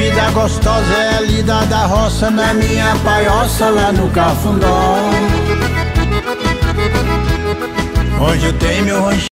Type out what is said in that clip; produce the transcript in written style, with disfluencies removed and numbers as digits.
vida gostosa é a lida da roça, na minha paioça lá no Cafundó. Onde eu tenho meu ranchinho